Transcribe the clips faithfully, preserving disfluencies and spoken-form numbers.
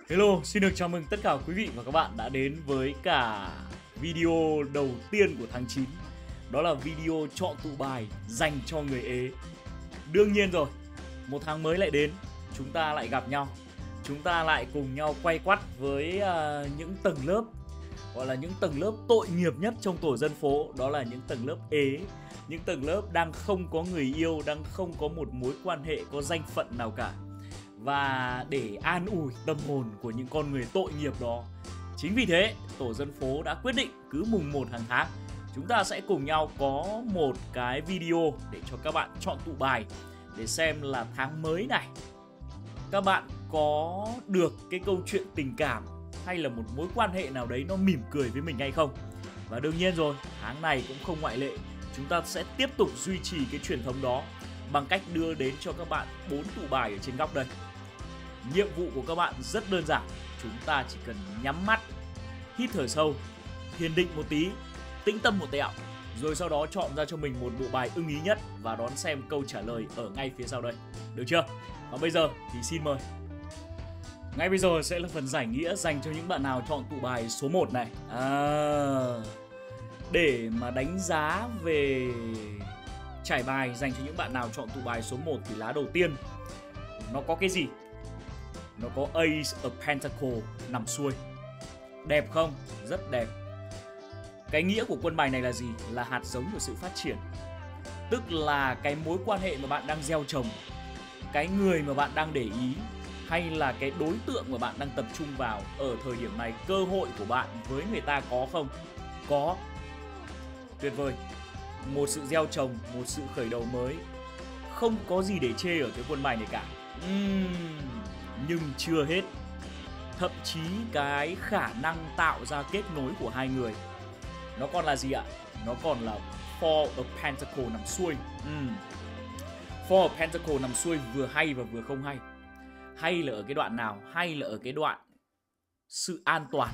Hello, xin được chào mừng tất cả quý vị và các bạn đã đến với cả video đầu tiên của tháng chín. Đó là video chọn tụ bài dành cho người ế. Đương nhiên rồi, một tháng mới lại đến, chúng ta lại gặp nhau. Chúng ta lại cùng nhau quay quắt với uh, những tầng lớp, gọi là những tầng lớp tội nghiệp nhất trong tổ dân phố. Đó là những tầng lớp ế, những tầng lớp đang không có người yêu, đang không có một mối quan hệ có danh phận nào cả. Và để an ủi tâm hồn của những con người tội nghiệp đó, chính vì thế tổ dân phố đã quyết định cứ mùng một hàng tháng chúng ta sẽ cùng nhau có một cái video để cho các bạn chọn tụ bài, để xem là tháng mới này các bạn có được cái câu chuyện tình cảm hay là một mối quan hệ nào đấy nó mỉm cười với mình hay không. Và đương nhiên rồi, tháng này cũng không ngoại lệ. Chúng ta sẽ tiếp tục duy trì cái truyền thống đó bằng cách đưa đến cho các bạn bốn tụ bài ở trên góc đây. Nhiệm vụ của các bạn rất đơn giản, chúng ta chỉ cần nhắm mắt, hít thở sâu, thiền định một tí, tĩnh tâm một tẹo, rồi sau đó chọn ra cho mình một bộ bài ưng ý nhất và đón xem câu trả lời ở ngay phía sau đây. Được chưa? Và bây giờ thì xin mời. Ngay bây giờ sẽ là phần giải nghĩa dành cho những bạn nào chọn tụ bài số một này. À, để mà đánh giá về trải bài dành cho những bạn nào chọn tụ bài số một thì lá đầu tiên nó có cái gì? Nó có Ace of Pentacle nằm xuôi. Đẹp không? Rất đẹp. Cái nghĩa của quân bài này là gì? Là hạt giống của sự phát triển. Tức là cái mối quan hệ mà bạn đang gieo trồng, cái người mà bạn đang để ý, hay là cái đối tượng mà bạn đang tập trung vào ở thời điểm này, cơ hội của bạn với người ta có không? Có. Tuyệt vời. Một sự gieo trồng, một sự khởi đầu mới. Không có gì để chê ở cái quân bài này cả. uhm, Nhưng chưa hết. Thậm chí cái khả năng tạo ra kết nối của hai người nó còn là gì ạ? Nó còn là Four of Pentacle nằm xuôi. uhm. Four of Pentacle nằm xuôi vừa hay và vừa không hay. Hay là ở cái đoạn nào? Hay là ở cái đoạn sự an toàn.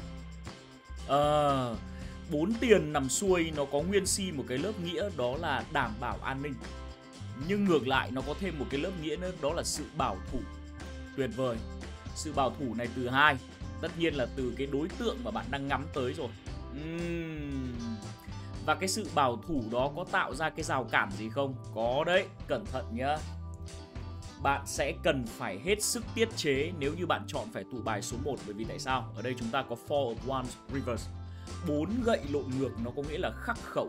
Ờ... Bốn tiền nằm xuôi nó có nguyên si một cái lớp nghĩa, đó là đảm bảo an ninh. Nhưng ngược lại nó có thêm một cái lớp nghĩa nữa, đó là sự bảo thủ. Tuyệt vời. Sự bảo thủ này từ hai, tất nhiên là từ cái đối tượng mà bạn đang ngắm tới rồi. uhm. Và cái sự bảo thủ đó có tạo ra cái rào cản gì không? Có đấy, cẩn thận nhá. Bạn sẽ cần phải hết sức tiết chế nếu như bạn chọn phải tụ bài số một. Bởi vì tại sao? Ở đây chúng ta có Four of Wands Reverse. Bốn gậy lộn ngược nó có nghĩa là khắc khẩu.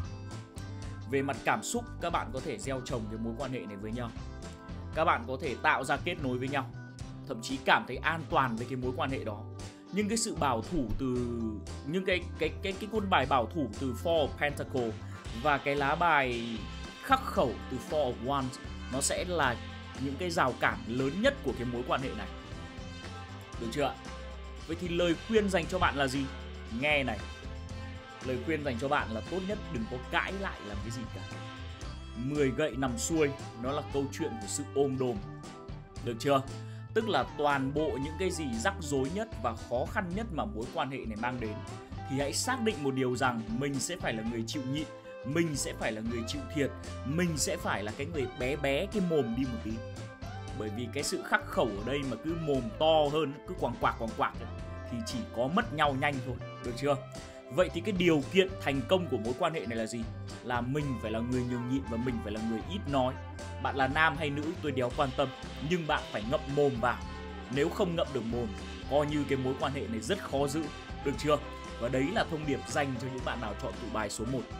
Về mặt cảm xúc, các bạn có thể gieo trồng cái mối quan hệ này với nhau. Các bạn có thể tạo ra kết nối với nhau, thậm chí cảm thấy an toàn với cái mối quan hệ đó. Nhưng cái sự bảo thủ từ những cái cái cái cái quân bài bảo thủ từ Four of Pentacle và cái lá bài khắc khẩu từ Four of Wands, nó sẽ là những cái rào cản lớn nhất của cái mối quan hệ này. Được chưa ạ? Vậy thì lời khuyên dành cho bạn là gì? Nghe này. Lời khuyên dành cho bạn là tốt nhất đừng có cãi lại làm cái gì cả. Mười gậy nằm xuôi nó là câu chuyện của sự ôm đồm. Được chưa? Tức là toàn bộ những cái gì rắc rối nhất và khó khăn nhất mà mối quan hệ này mang đến, thì hãy xác định một điều rằng mình sẽ phải là người chịu nhịn, mình sẽ phải là người chịu thiệt, mình sẽ phải là cái người bé bé cái mồm đi một tí. Bởi vì cái sự khắc khẩu ở đây mà cứ mồm to hơn, cứ quàng quạc quàng quạc thì chỉ có mất nhau nhanh thôi. Được chưa? Vậy thì cái điều kiện thành công của mối quan hệ này là gì? Là mình phải là người nhường nhịn và mình phải là người ít nói. Bạn là nam hay nữ tôi đéo quan tâm, nhưng bạn phải ngậm mồm vào. Nếu không ngậm được mồm, coi như cái mối quan hệ này rất khó giữ. Được chưa? Và đấy là thông điệp dành cho những bạn nào chọn tụ bài số một.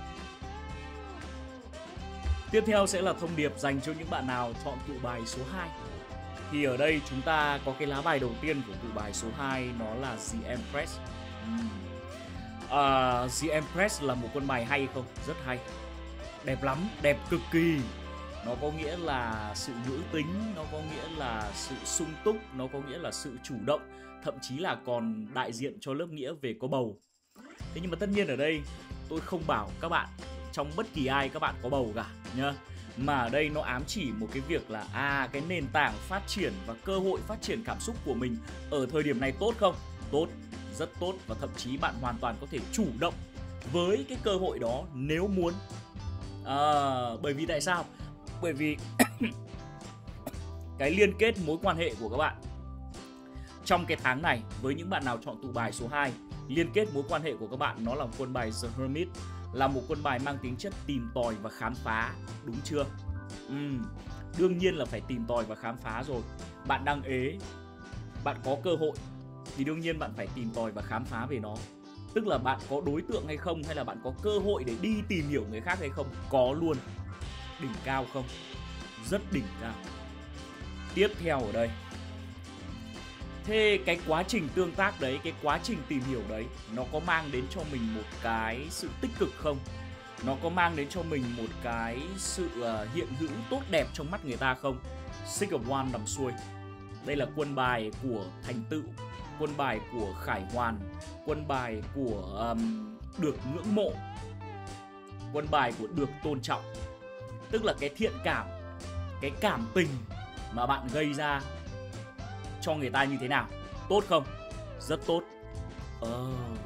Tiếp theo sẽ là thông điệp dành cho những bạn nào chọn tụ bài số hai. Thì ở đây chúng ta có cái lá bài đầu tiên của tụ bài số hai, nó là The Empress. uhm. uh, The Empress là một con bài hay không? Rất hay. Đẹp lắm, đẹp cực kỳ. Nó có nghĩa là sự nữ tính, nó có nghĩa là sự sung túc, nó có nghĩa là sự chủ động, thậm chí là còn đại diện cho lớp nghĩa về có bầu. Thế nhưng mà tất nhiên ở đây tôi không bảo các bạn trong bất kỳ ai các bạn có bầu cả nhá. Mà ở đây nó ám chỉ một cái việc là à, cái nền tảng phát triển và cơ hội phát triển cảm xúc của mình ở thời điểm này tốt không? Tốt, rất tốt. Và thậm chí bạn hoàn toàn có thể chủ động với cái cơ hội đó nếu muốn. à, Bởi vì tại sao? Bởi vì cái liên kết mối quan hệ của các bạn trong cái tháng này với những bạn nào chọn tụ bài số hai, liên kết mối quan hệ của các bạn nó là một quân bài The Hermit, là một quân bài mang tính chất tìm tòi và khám phá, đúng chưa? Uhm, đương nhiên là phải tìm tòi và khám phá rồi. Bạn đang ế, bạn có cơ hội thì đương nhiên bạn phải tìm tòi và khám phá về nó. Tức là bạn có đối tượng hay không, hay là bạn có cơ hội để đi tìm hiểu người khác hay không? Có luôn. Đỉnh cao không? Rất đỉnh cao. Tiếp theo ở đây, thế cái quá trình tương tác đấy, cái quá trình tìm hiểu đấy, nó có mang đến cho mình một cái sự tích cực không? Nó có mang đến cho mình một cái sự uh, hiện hữu tốt đẹp trong mắt người ta không? Six of Wands nằm xuôi. Đây là quân bài của thành tựu, quân bài của khải hoàn, quân bài của um, được ngưỡng mộ, quân bài của được tôn trọng. Tức là cái thiện cảm, cái cảm tình mà bạn gây ra cho người ta như thế nào? Tốt không? Rất tốt. Ờ,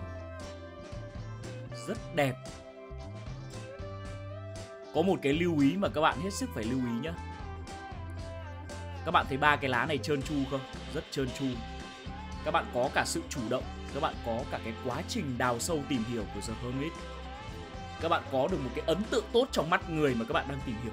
rất đẹp. Có một cái lưu ý mà các bạn hết sức phải lưu ý nhé. Các bạn thấy ba cái lá này trơn tru không? Rất trơn tru. Các bạn có cả sự chủ động, các bạn có cả cái quá trình đào sâu tìm hiểu của The Hermit. Các bạn có được một cái ấn tượng tốt trong mắt người mà các bạn đang tìm hiểu.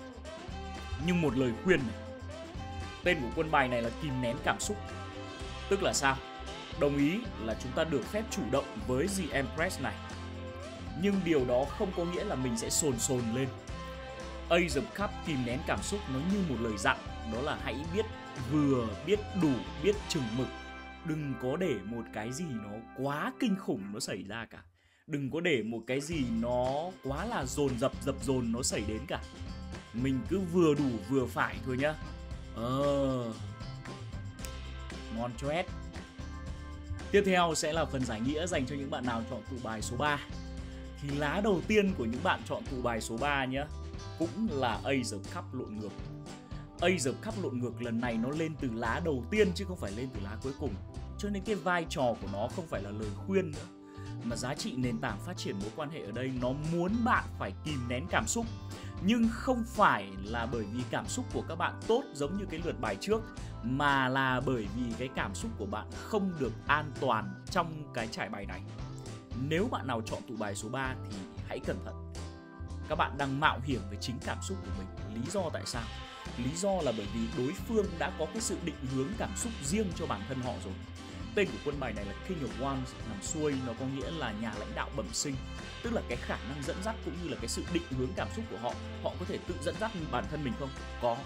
Nhưng một lời khuyên này, tên của quân bài này là kìm nén cảm xúc. Tức là sao? Đồng ý là chúng ta được phép chủ động với The Empress này, nhưng điều đó không có nghĩa là mình sẽ sồn sồn lên. Ace of Cups kìm nén cảm xúc nó như một lời dặn, đó là hãy biết vừa, biết đủ, biết chừng mực. Đừng có để một cái gì nó quá kinh khủng nó xảy ra cả. Đừng có để một cái gì nó quá là dồn dập dập dồn nó xảy đến cả. Mình cứ vừa đủ vừa phải thôi nhá. Ờ, ngon cho hết. Tiếp theo sẽ là phần giải nghĩa dành cho những bạn nào chọn tụ bài số ba. Thì lá đầu tiên của những bạn chọn tụ bài số ba nhá, cũng là Ace of Cups lộn ngược. Ace of Cups lộn ngược lần này nó lên từ lá đầu tiên chứ không phải lên từ lá cuối cùng. Cho nên cái vai trò của nó không phải là lời khuyên nữa, mà giá trị nền tảng phát triển mối quan hệ ở đây nó muốn bạn phải kìm nén cảm xúc. Nhưng không phải là bởi vì cảm xúc của các bạn tốt giống như cái lượt bài trước, mà là bởi vì cái cảm xúc của bạn không được an toàn trong cái trải bài này. Nếu bạn nào chọn tụ bài số ba thì hãy cẩn thận. Các bạn đang mạo hiểm với chính cảm xúc của mình. Lý do tại sao? Lý do là bởi vì đối phương đã có cái sự định hướng cảm xúc riêng cho bản thân họ rồi. Tên của quân bài này là King of Wands nằm xuôi, nó có nghĩa là nhà lãnh đạo bẩm sinh. Tức là cái khả năng dẫn dắt cũng như là cái sự định hướng cảm xúc của họ. Họ có thể tự dẫn dắt bản thân mình không? Có.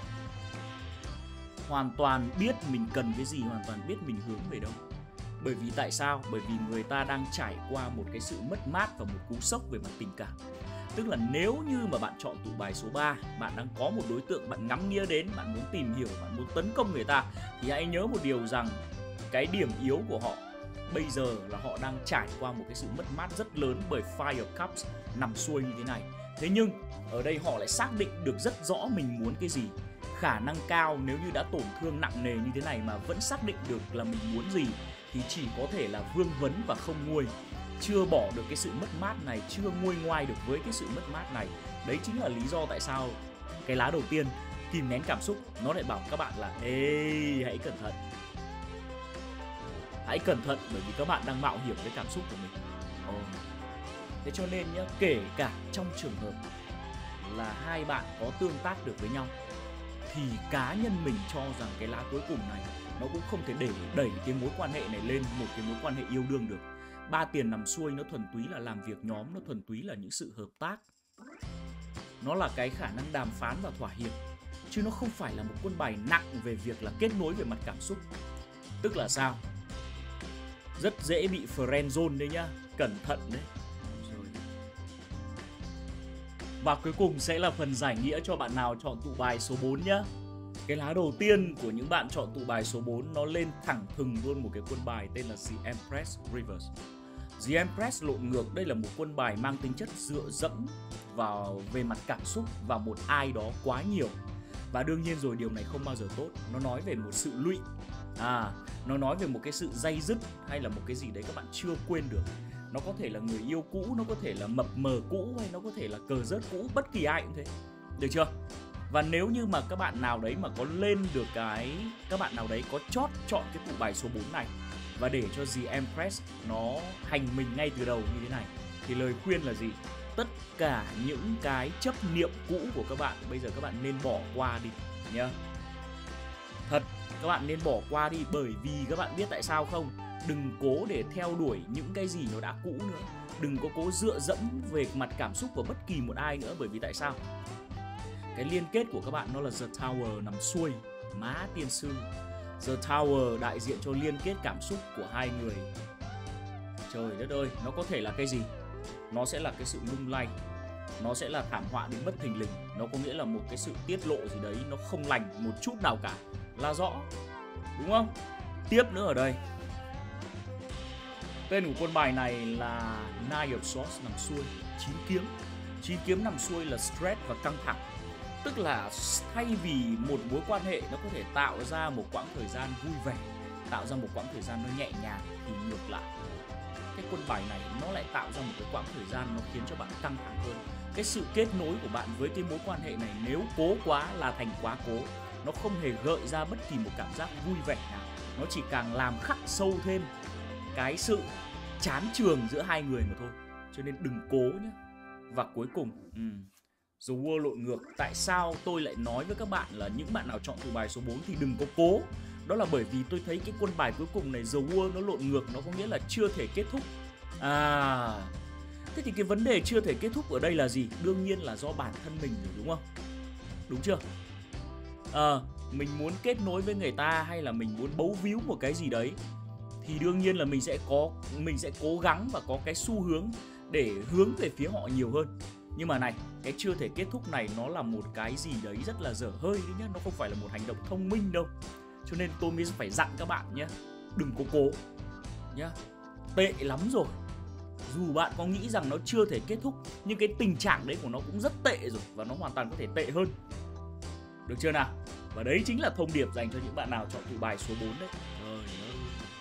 Hoàn toàn biết mình cần cái gì, hoàn toàn biết mình hướng về đâu. Bởi vì tại sao? Bởi vì người ta đang trải qua một cái sự mất mát và một cú sốc về mặt tình cảm. Tức là nếu như mà bạn chọn tụ bài số ba, bạn đang có một đối tượng bạn ngắm nghía đến, bạn muốn tìm hiểu, bạn muốn tấn công người ta, thì hãy nhớ một điều rằng cái điểm yếu của họ bây giờ là họ đang trải qua một cái sự mất mát rất lớn bởi Five of Cups nằm xuôi như thế này. Thế nhưng ở đây họ lại xác định được rất rõ mình muốn cái gì. Khả năng cao nếu như đã tổn thương nặng nề như thế này mà vẫn xác định được là mình muốn gì thì chỉ có thể là vương vấn và không nguôi. Chưa bỏ được cái sự mất mát này, chưa nguôi ngoai được với cái sự mất mát này. Đấy chính là lý do tại sao cái lá đầu tiên kìm nén cảm xúc nó lại bảo các bạn là ê, hãy cẩn thận. Hãy cẩn thận bởi vì các bạn đang mạo hiểm với cảm xúc của mình. Oh. Thế cho nên nhá, kể cả trong trường hợp là hai bạn có tương tác được với nhau thì cá nhân mình cho rằng cái lá cuối cùng này nó cũng không thể để đẩy cái mối quan hệ này lên một cái mối quan hệ yêu đương được. Ba tiền nằm xuôi nó thuần túy là làm việc nhóm, nó thuần túy là những sự hợp tác. Nó là cái khả năng đàm phán và thỏa hiệp, chứ nó không phải là một quân bài nặng về việc là kết nối về mặt cảm xúc. Tức là sao? Rất dễ bị friend zone đấy nhá, cẩn thận đấy. Rồi. Và cuối cùng sẽ là phần giải nghĩa cho bạn nào chọn tụ bài số bốn nhá. Cái lá đầu tiên của những bạn chọn tụ bài số bốn nó lên thẳng thừng luôn một cái quân bài tên là The Empress Reverse. The Empress lộn ngược, đây là một quân bài mang tính chất dựa dẫm vào về mặt cảm xúc vào một ai đó quá nhiều. Và đương nhiên rồi, điều này không bao giờ tốt. Nó nói về một sự lụy, à, nó nói về một cái sự day dứt hay là một cái gì đấy các bạn chưa quên được. Nó có thể là người yêu cũ, nó có thể là mập mờ cũ, hay nó có thể là cờ rớt cũ, bất kỳ ai cũng thế. Được chưa? Và nếu như mà các bạn nào đấy mà có lên được cái, các bạn nào đấy có chót chọn cái tụ bài số bốn này và để cho The Empress nó hành mình ngay từ đầu như thế này, thì lời khuyên là gì? Tất cả những cái chấp niệm cũ của các bạn bây giờ các bạn nên bỏ qua đi nhá. Thật, các bạn nên bỏ qua đi, bởi vì các bạn biết tại sao không? Đừng cố để theo đuổi những cái gì nó đã cũ nữa. Đừng có cố dựa dẫm về mặt cảm xúc của bất kỳ một ai nữa. Bởi vì tại sao? Cái liên kết của các bạn nó là The Tower nằm xuôi. Má tiên sư. The Tower đại diện cho liên kết cảm xúc của hai người. Trời đất ơi, nó có thể là cái gì? Nó sẽ là cái sự lung lay, nó sẽ là thảm họa đến bất thình lình. Nó có nghĩa là một cái sự tiết lộ gì đấy nó không lành một chút nào cả, là rõ, đúng không? Tiếp nữa ở đây, tên của quân bài này là Nine of Swords nằm xuôi, chín kiếm. Chín kiếm nằm xuôi là stress và căng thẳng. Tức là thay vì một mối quan hệ nó có thể tạo ra một quãng thời gian vui vẻ, tạo ra một quãng thời gian nó nhẹ nhàng, thì ngược lại, cái quân bài này nó lại tạo ra một cái quãng thời gian nó khiến cho bạn căng thẳng hơn. Cái sự kết nối của bạn với cái mối quan hệ này nếu cố quá là thành quá cố. Nó không hề gợi ra bất kỳ một cảm giác vui vẻ nào. Nó chỉ càng làm khắc sâu thêm cái sự chán chường giữa hai người mà thôi. Cho nên đừng cố nhé. Và cuối cùng, um, The World lộn ngược. Tại sao tôi lại nói với các bạn là những bạn nào chọn tụ bài số bốn thì đừng có cố? Đó là bởi vì tôi thấy cái quân bài cuối cùng này, The World, nó lộn ngược. Nó có nghĩa là chưa thể kết thúc. À, thế thì cái vấn đề chưa thể kết thúc ở đây là gì? Đương nhiên là do bản thân mình rồi, đúng không? Đúng chưa? À, mình muốn kết nối với người ta hay là mình muốn bấu víu một cái gì đấy, thì đương nhiên là mình sẽ có mình sẽ cố gắng và có cái xu hướng để hướng về phía họ nhiều hơn. Nhưng mà này, cái chưa thể kết thúc này nó là một cái gì đấy rất là dở hơi đấy nhá. Nó không phải là một hành động thông minh đâu. Cho nên tôi mới phải dặn các bạn nhé, đừng có cố nhá. Tệ lắm rồi. Dù bạn có nghĩ rằng nó chưa thể kết thúc, nhưng cái tình trạng đấy của nó cũng rất tệ rồi. Và nó hoàn toàn có thể tệ hơn. Được chưa nào? Và đấy chính là thông điệp dành cho những bạn nào chọn tụ bài số bốn đấy. Trời ơi.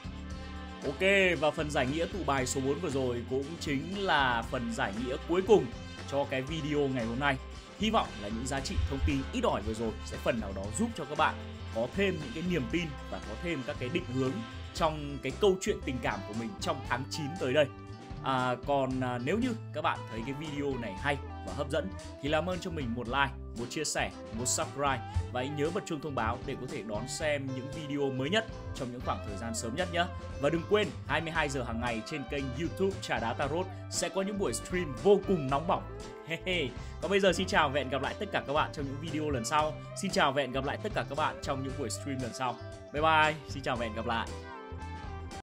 Ok, và phần giải nghĩa tụ bài số bốn vừa rồi cũng chính là phần giải nghĩa cuối cùng cho cái video ngày hôm nay. Hy vọng là những giá trị thông tin ít ỏi vừa rồi sẽ phần nào đó giúp cho các bạn có thêm những cái niềm tin và có thêm các cái định hướng trong cái câu chuyện tình cảm của mình trong tháng chín tới đây. À, còn à, nếu như các bạn thấy cái video này hay và hấp dẫn thì làm ơn cho mình một like, một chia sẻ, một subscribe và hãy nhớ bật chuông thông báo để có thể đón xem những video mới nhất trong những khoảng thời gian sớm nhất nhé. Và đừng quên hai mươi hai giờ hàng ngày trên kênh YouTube Trà Đá Tarot sẽ có những buổi stream vô cùng nóng bỏng. Còn bây giờ xin chào và hẹn gặp lại tất cả các bạn trong những video lần sau. Xin chào và hẹn gặp lại tất cả các bạn trong những buổi stream lần sau. Bye bye, xin chào và hẹn gặp lại.